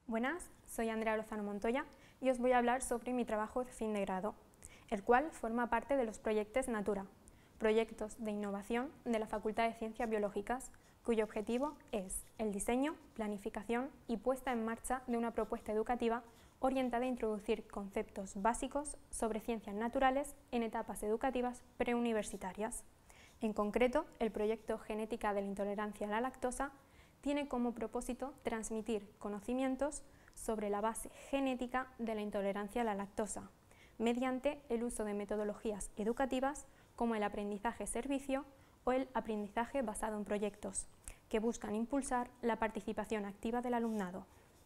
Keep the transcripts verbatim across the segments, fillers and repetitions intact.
Buenas, soy Andrea Lozano Montoya y os voy a hablar sobre mi trabajo de fin de grado, el cual forma parte de los proyectos Natura, proyectos de innovación de la Facultad de Ciencias Biológicas, cuyo objetivo es el diseño, planificación y puesta en marcha de una propuesta educativa orientada a introducir conceptos básicos sobre ciencias naturales en etapas educativas preuniversitarias. En concreto, el proyecto Genética de la intolerancia a la lactosa tiene como propósito transmitir conocimientos sobre la base genética de la intolerancia a la lactosa, mediante el uso de metodologías educativas como el aprendizaje servicio o el aprendizaje basado en proyectos, que buscan impulsar la participación activa del alumnado.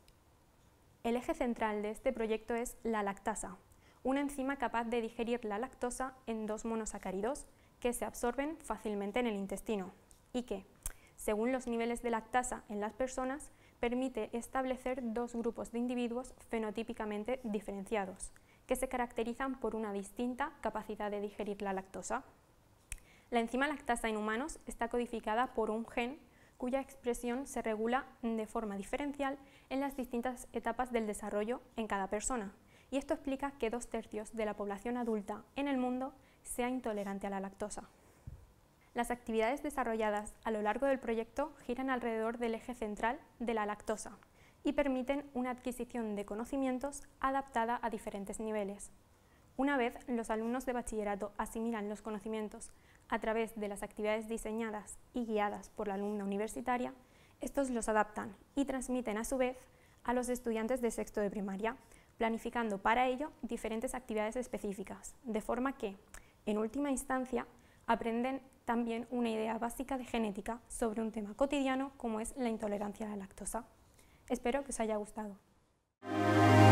El eje central de este proyecto es la lactasa, una enzima capaz de digerir la lactosa en dos monosacáridos que se absorben fácilmente en el intestino y que, según los niveles de lactasa en las personas, permite establecer dos grupos de individuos fenotípicamente diferenciados, que se caracterizan por una distinta capacidad de digerir la lactosa. La enzima lactasa en humanos está codificada por un gen cuya expresión se regula de forma diferencial en las distintas etapas del desarrollo en cada persona, y esto explica que dos tercios de la población adulta en el mundo sea intolerante a la lactosa. Las actividades desarrolladas a lo largo del proyecto giran alrededor del eje central de la lactosa y permiten una adquisición de conocimientos adaptada a diferentes niveles. Una vez los alumnos de bachillerato asimilan los conocimientos a través de las actividades diseñadas y guiadas por la alumna universitaria, estos los adaptan y transmiten a su vez a los estudiantes de sexto de primaria, planificando para ello diferentes actividades específicas, de forma que, en última instancia, aprenden también una idea básica de genética sobre un tema cotidiano como es la intolerancia a la lactosa. Espero que os haya gustado.